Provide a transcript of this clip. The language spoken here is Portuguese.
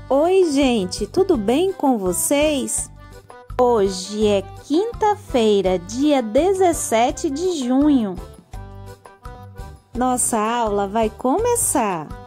Oi, gente, tudo bem com vocês? Hoje é quinta-feira, dia 17 de junho. Nossa aula vai começar.